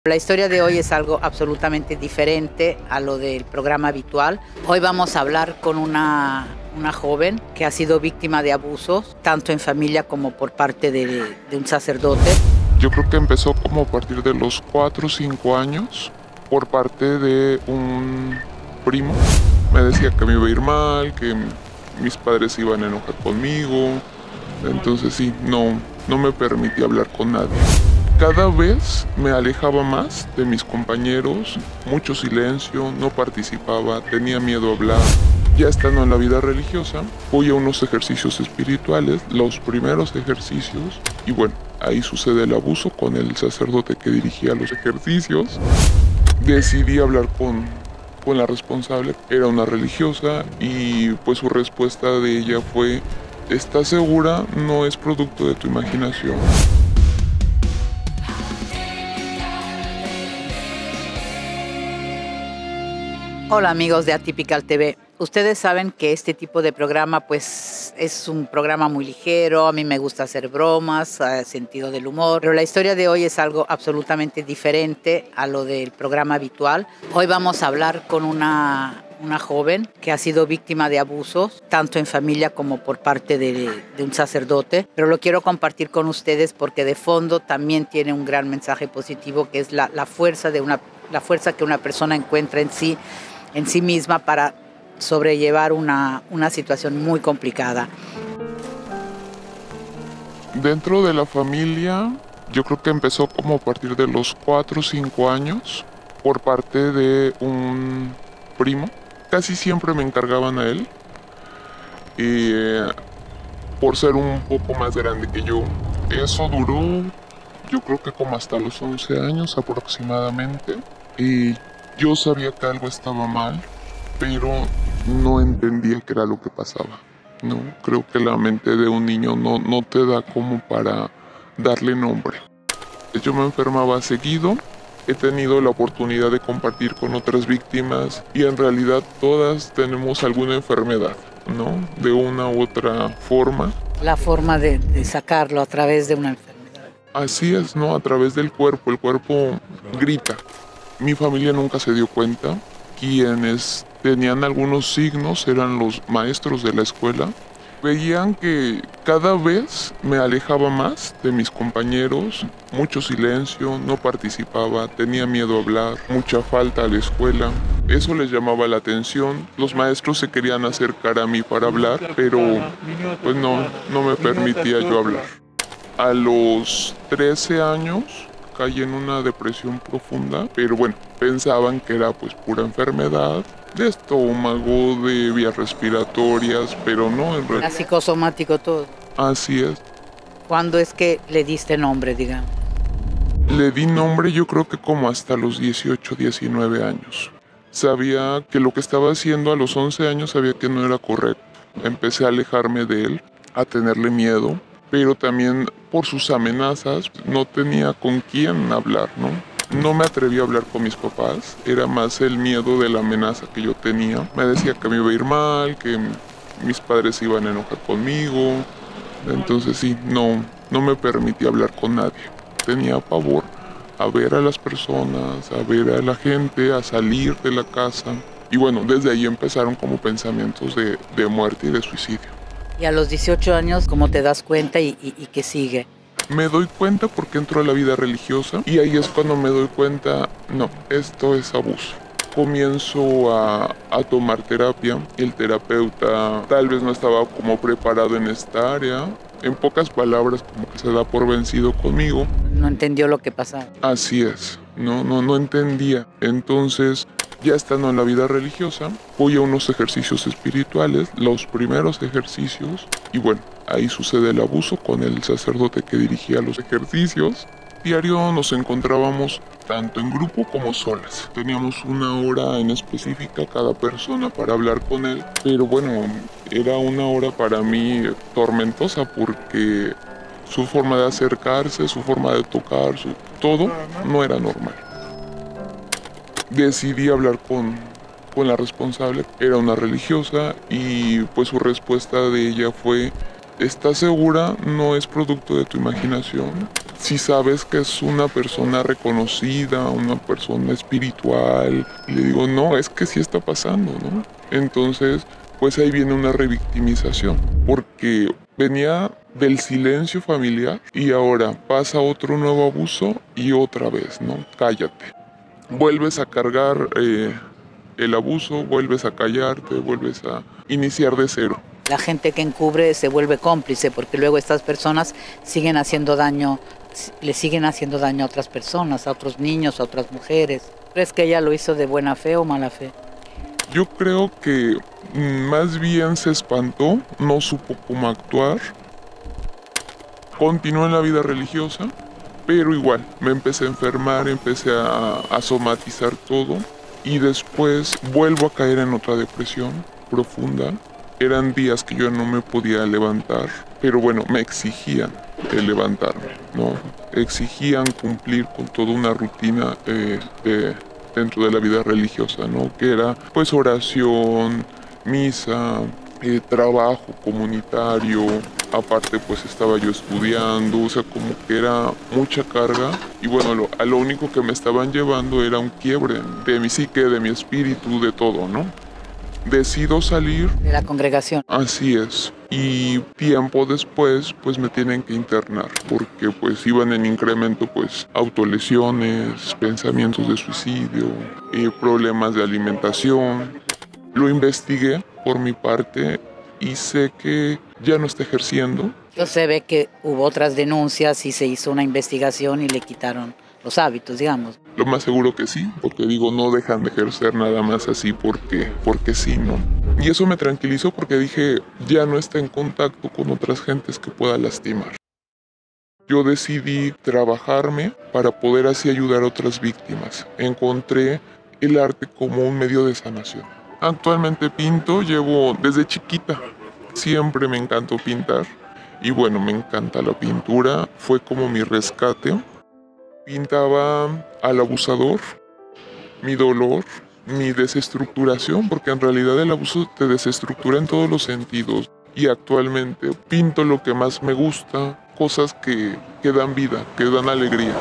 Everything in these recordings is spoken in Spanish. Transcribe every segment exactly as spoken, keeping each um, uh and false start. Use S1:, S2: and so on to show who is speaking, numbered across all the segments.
S1: La historia de hoy es algo absolutamente diferente a lo del programa habitual. Hoy vamos a hablar con una, una joven que ha sido víctima de abusos, tanto en familia como por parte de, de un sacerdote.
S2: Yo creo que empezó como a partir de los cuatro o cinco años por parte de un primo. Me decía que me iba a ir mal, que mis padres se iban a enojar conmigo. Entonces sí, no, no me permitía hablar con nadie. Cada vez me alejaba más de mis compañeros, mucho silencio, no participaba, tenía miedo a hablar. Ya estando en la vida religiosa, fui a unos ejercicios espirituales, los primeros ejercicios, y bueno, ahí sucede el abuso con el sacerdote que dirigía los ejercicios. Decidí hablar con, con la responsable, era una religiosa, y pues su respuesta de ella fue: ¿estás segura? No es producto de tu imaginación.
S1: Hola amigos de Atypical T V. Ustedes saben que este tipo de programa pues es un programa muy ligero, a mí me gusta hacer bromas, eh, sentido del humor, pero la historia de hoy es algo absolutamente diferente a lo del programa habitual. Hoy vamos a hablar con una, una joven que ha sido víctima de abusos, tanto en familia como por parte de, de un sacerdote, pero lo quiero compartir con ustedes porque de fondo también tiene un gran mensaje positivo, que es la, la fuerza de una, la fuerza que una persona encuentra en sí, en sí misma para sobrellevar una, una situación muy complicada.
S2: Dentro de la familia, yo creo que empezó como a partir de los cuatro o cinco años por parte de un primo. Casi siempre me encargaban a él, y eh, por ser un poco más grande que yo. Eso duró, yo creo que como hasta los once años aproximadamente, y yo sabía que algo estaba mal, pero no entendía qué era lo que pasaba. No, creo que la mente de un niño no, no te da como para darle nombre. Yo me enfermaba seguido, he tenido la oportunidad de compartir con otras víctimas y en realidad todas tenemos alguna enfermedad, ¿no? De una u otra forma.
S1: La forma de, de sacarlo a través de una enfermedad.
S2: Así es, ¿no? A través del cuerpo, el cuerpo grita. Mi familia nunca se dio cuenta. Quienes tenían algunos signos eran los maestros de la escuela. Veían que cada vez me alejaba más de mis compañeros, mucho silencio, no participaba, tenía miedo a hablar, mucha falta a la escuela. Eso les llamaba la atención. Los maestros se querían acercar a mí para hablar, pero pues no, no me permitía yo hablar. A los trece años caí en una depresión profunda, pero bueno, pensaban que era pues pura enfermedad de estómago, de vías respiratorias, pero no, en realidad.
S1: Psicosomático todo.
S2: Así es.
S1: ¿Cuándo es que le diste nombre, digamos?
S2: Le di nombre yo creo que como hasta los dieciocho, diecinueve años. Sabía que lo que estaba haciendo a los once años, sabía que no era correcto. Empecé a alejarme de él, a tenerle miedo, pero también por sus amenazas no tenía con quién hablar, ¿no? No me atreví a hablar con mis papás, era más el miedo de la amenaza que yo tenía. Me decía que me iba a ir mal, que mis padres se iban a enojar conmigo. Entonces sí, no, no me permitía hablar con nadie. Tenía pavor a ver a las personas, a ver a la gente, a salir de la casa. Y bueno, desde ahí empezaron como pensamientos de, de muerte y de suicidio.
S1: Y a los dieciocho años, ¿cómo te das cuenta y, y, y qué sigue?
S2: Me doy cuenta porque entro a la vida religiosa y ahí es cuando me doy cuenta, no, esto es abuso. Comienzo a, a tomar terapia y el terapeuta tal vez no estaba como preparado en esta área. En pocas palabras, como que se da por vencido conmigo.
S1: No entendió lo que pasaba.
S2: Así es, no, no, no entendía. Entonces, ya estando en la vida religiosa, fui a unos ejercicios espirituales, los primeros ejercicios, y bueno, ahí sucede el abuso con el sacerdote que dirigía los ejercicios. Diario nos encontrábamos tanto en grupo como solas. Teníamos una hora en específica cada persona para hablar con él, pero bueno, era una hora para mí tormentosa porque su forma de acercarse, su forma de tocar, su, todo no era normal. Decidí hablar con, con la responsable, era una religiosa, y pues su respuesta de ella fue: ¿estás segura? No es producto de tu imaginación. si sabes que es una persona reconocida, una persona espiritual, y le digo, no, es que sí está pasando, ¿no? Entonces, pues ahí viene una revictimización, porque venía del silencio familiar y ahora pasa otro nuevo abuso y otra vez, ¿no? Cállate. Vuelves a cargar eh, el abuso, vuelves a callarte, vuelves a iniciar de cero.
S1: La gente que encubre se vuelve cómplice porque luego estas personas siguen haciendo daño, le siguen haciendo daño a otras personas, a otros niños, a otras mujeres. ¿Crees que ella lo hizo de buena fe o mala fe?
S2: Yo creo que más bien se espantó, no supo cómo actuar. Continuó en la vida religiosa, pero igual me empecé a enfermar, empecé a, a somatizar todo y después vuelvo a caer en otra depresión profunda. Eran días que yo no me podía levantar, pero bueno, me exigían el levantarme, ¿no? Exigían cumplir con toda una rutina eh, de, dentro de la vida religiosa, ¿no? Que era pues oración, misa, eh, trabajo comunitario, aparte pues estaba yo estudiando, o sea, como que era mucha carga y bueno, lo, a lo único que me estaban llevando era un quiebre de mi psique, de mi espíritu, de todo, ¿no? Decido salir.
S1: De la congregación.
S2: Así es. Y tiempo después, pues me tienen que internar, porque pues iban en incremento, pues autolesiones, pensamientos de suicidio, eh, problemas de alimentación. Lo investigué por mi parte y sé que ya no está ejerciendo.
S1: Entonces se ve que hubo otras denuncias y se hizo una investigación y le quitaron los hábitos, digamos.
S2: Lo más seguro que sí, porque digo, no dejan de ejercer nada más así porque, porque sí, ¿no? Y eso me tranquilizó porque dije, ya no está en contacto con otras gentes que pueda lastimar. Yo decidí trabajarme para poder así ayudar a otras víctimas. Encontré el arte como un medio de sanación. Actualmente pinto, llevo desde chiquita, siempre me encantó pintar. Y bueno, me encanta la pintura, fue como mi rescate. Pintaba al abusador, mi dolor, mi desestructuración, porque en realidad el abuso te desestructura en todos los sentidos. Y actualmente pinto lo que más me gusta, cosas que, que dan vida, que dan alegría.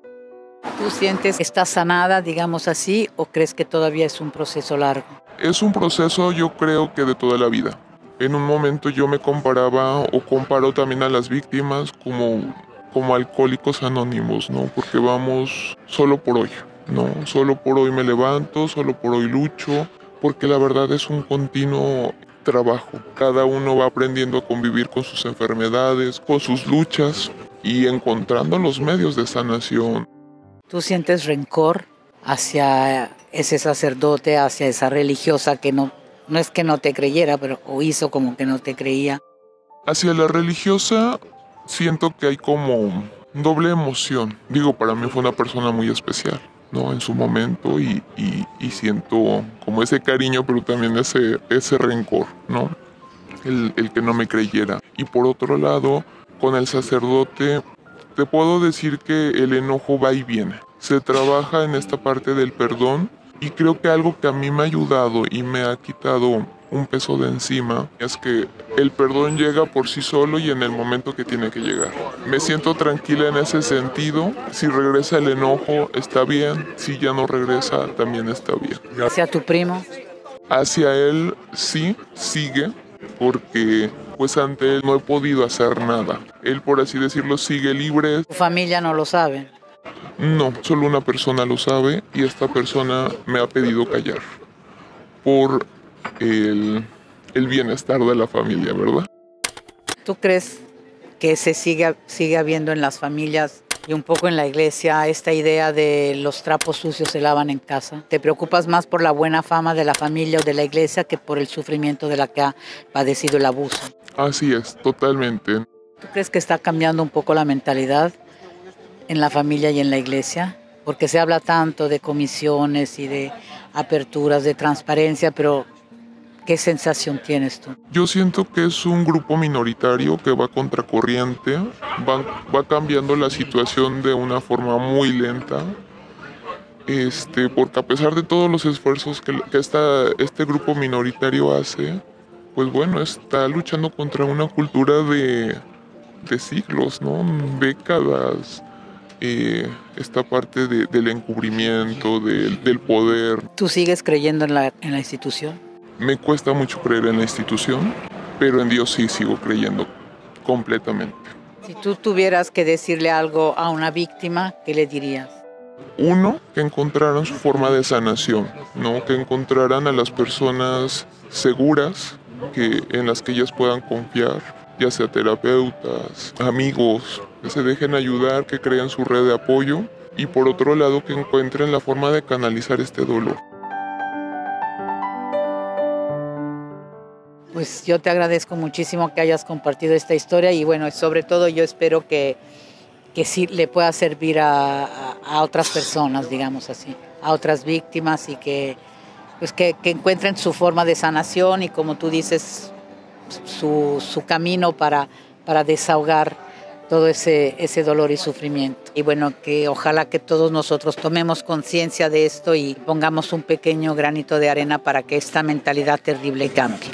S1: ¿Tú sientes que estás sanada, digamos así, o crees que todavía es un proceso largo?
S2: Es un proceso, yo creo que de toda la vida. En un momento yo me comparaba o comparo también a las víctimas como... como alcohólicos anónimos, ¿no? Porque vamos solo por hoy, ¿no? Solo por hoy me levanto, solo por hoy lucho, porque la verdad es un continuo trabajo. Cada uno va aprendiendo a convivir con sus enfermedades, con sus luchas y encontrando los medios de sanación.
S1: ¿Tú sientes rencor hacia ese sacerdote, hacia esa religiosa que no, no es que no te creyera, pero o hizo como que no te creía?
S2: Hacia la religiosa siento que hay como doble emoción. Digo, para mí fue una persona muy especial, ¿no? En su momento y, y, y siento como ese cariño, pero también ese, ese rencor, ¿no? El, el que no me creyera. Y por otro lado, con el sacerdote, te puedo decir que el enojo va y viene. Se trabaja en esta parte del perdón y creo que algo que a mí me ha ayudado y me ha quitado un peso de encima es que el perdón llega por sí solo y en el momento que tiene que llegar. Me siento tranquila en ese sentido. Si regresa el enojo, está bien. Si ya no regresa, también está bien.
S1: ¿Hacia tu primo?
S2: Hacia él sí, sigue, porque pues ante él no he podido hacer nada. Él, por así decirlo, sigue libre.
S1: ¿Tu familia no lo sabe?
S2: No, solo una persona lo sabe y esta persona me ha pedido callar por el, el bienestar de la familia, ¿verdad?
S1: ¿Tú crees que se sigue, sigue habiendo en las familias y un poco en la iglesia esta idea de los trapos sucios se lavan en casa? ¿Te preocupas más por la buena fama de la familia o de la iglesia que por el sufrimiento de la que ha padecido el abuso?
S2: Así es, totalmente.
S1: ¿Tú crees que está cambiando un poco la mentalidad en la familia y en la iglesia? Porque se habla tanto de comisiones y de aperturas, de transparencia, pero ¿qué sensación tienes tú?
S2: Yo siento que es un grupo minoritario que va contracorriente, va, va cambiando la situación de una forma muy lenta, este, porque a pesar de todos los esfuerzos que, que esta, este grupo minoritario hace, pues bueno, está luchando contra una cultura de, de siglos, ¿no? Décadas, eh, esta parte de, del encubrimiento, del, del poder.
S1: ¿Tú sigues creyendo en la, en la institución?
S2: Me cuesta mucho creer en la institución, pero en Dios sí sigo creyendo completamente.
S1: Si tú tuvieras que decirle algo a una víctima, ¿qué le dirías?
S2: Uno, que encontraran su forma de sanación, ¿no? Que encontraran a las personas seguras que, en las que ellas puedan confiar, ya sea terapeutas, amigos, que se dejen ayudar, que creen su red de apoyo y por otro lado que encuentren la forma de canalizar este dolor.
S1: Pues yo te agradezco muchísimo que hayas compartido esta historia y bueno, sobre todo yo espero que, que sí le pueda servir a, a, a otras personas, digamos así, a otras víctimas y que, pues que, que encuentren su forma de sanación y como tú dices, su, su camino para, para desahogar todo ese, ese dolor y sufrimiento. Y bueno, que ojalá que todos nosotros tomemos conciencia de esto y pongamos un pequeño granito de arena para que esta mentalidad terrible cambie.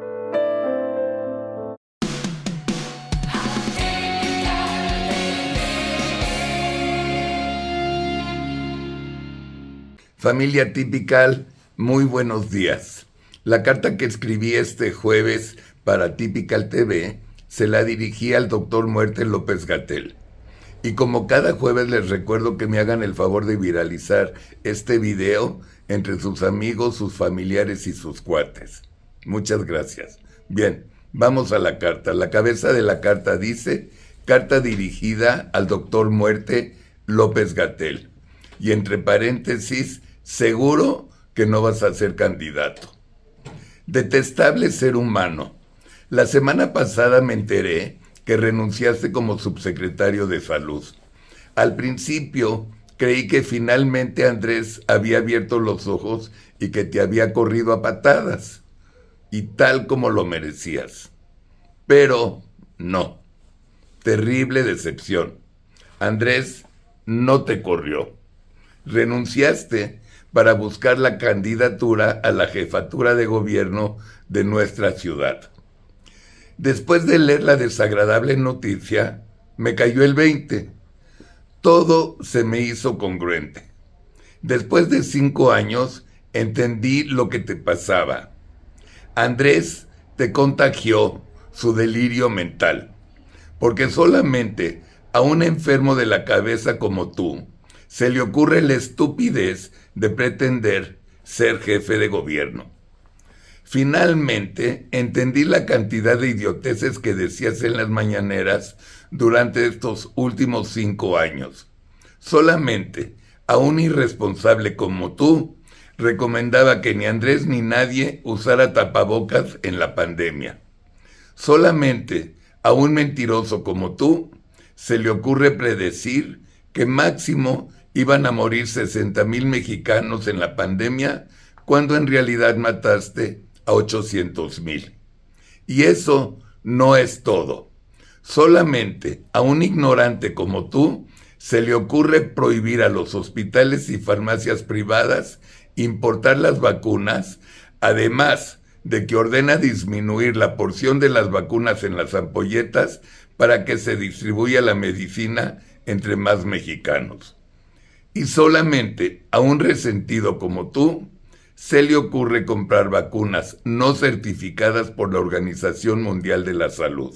S3: Familia Atypical, muy buenos días. La carta que escribí este jueves para Atypical T V se la dirigí al doctor Muerte López-Gatell. Y como cada jueves les recuerdo que me hagan el favor de viralizar este video entre sus amigos, sus familiares y sus cuates. Muchas gracias. Bien, vamos a la carta. La cabeza de la carta dice, carta dirigida al doctor Muerte López-Gatell. Y entre paréntesis, seguro que no vas a ser candidato. Detestable ser humano. La semana pasada me enteré que renunciaste como subsecretario de Salud. Al principio creí que finalmente Andrés había abierto los ojos y que te había corrido a patadas. Y tal como lo merecías. Pero no. Terrible decepción. Andrés no te corrió. Renunciaste para buscar la candidatura a la jefatura de gobierno de nuestra ciudad. Después de leer la desagradable noticia, me cayó el veinte. Todo se me hizo congruente. Después de cinco años, entendí lo que te pasaba. Andrés te contagió su delirio mental, porque solamente a un enfermo de la cabeza como tú se le ocurre la estupidez de pretender ser jefe de gobierno. Finalmente, entendí la cantidad de idioteces que decías en las mañaneras durante estos últimos cinco años. Solamente a un irresponsable como tú recomendaba que ni Andrés ni nadie usara tapabocas en la pandemia. Solamente a un mentiroso como tú se le ocurre predecir que máximo iban a morir sesenta mil mexicanos en la pandemia, cuando en realidad mataste a ochocientos mil. Y eso no es todo. Solamente a un ignorante como tú se le ocurre prohibir a los hospitales y farmacias privadas importar las vacunas, además de que ordena disminuir la porción de las vacunas en las ampolletas para que se distribuya la medicina entre más mexicanos. Y solamente a un resentido como tú se le ocurre comprar vacunas no certificadas por la Organización Mundial de la Salud.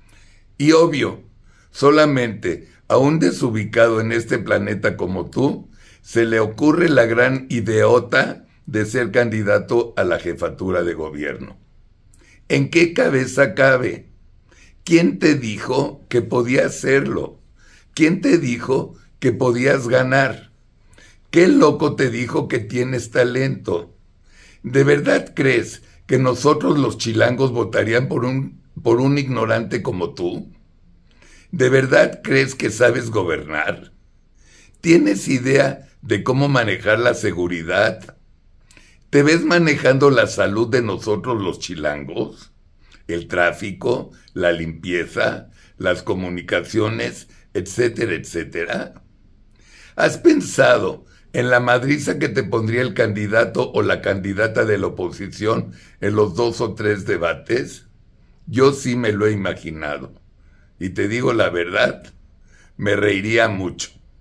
S3: Y obvio, solamente a un desubicado en este planeta como tú se le ocurre la gran ideota de ser candidato a la jefatura de gobierno. ¿En qué cabeza cabe? ¿Quién te dijo que podías hacerlo? ¿Quién te dijo que podías ganar? ¿Qué loco te dijo que tienes talento? ¿De verdad crees que nosotros los chilangos votarían por un, por un ignorante como tú? ¿De verdad crees que sabes gobernar? ¿Tienes idea de cómo manejar la seguridad? ¿Te ves manejando la salud de nosotros los chilangos? ¿El tráfico, la limpieza, las comunicaciones, etcétera, etcétera? ¿Has pensado en la madriza que te pondría el candidato o la candidata de la oposición en los dos o tres debates? Yo sí me lo he imaginado. Y te digo la verdad, me reiría mucho.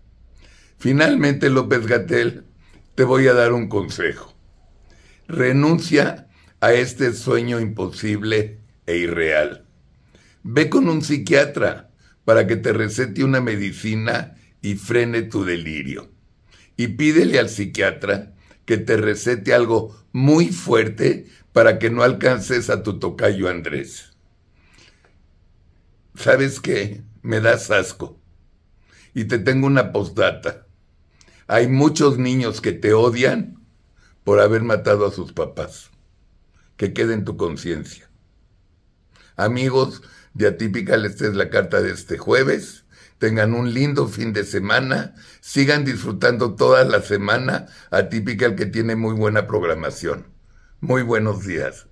S3: Finalmente, López-Gatell, te voy a dar un consejo. Renuncia a este sueño imposible e irreal. Ve con un psiquiatra para que te recete una medicina y frene tu delirio. Y pídele al psiquiatra que te recete algo muy fuerte para que no alcances a tu tocayo Andrés. ¿Sabes qué? Me das asco. Y te tengo una postdata. Hay muchos niños que te odian por haber matado a sus papás. Que quede en tu conciencia. Amigos de Atypical, esta es la carta de este jueves. Tengan un lindo fin de semana. Sigan disfrutando toda la semana Atypical, que tiene muy buena programación. Muy buenos días.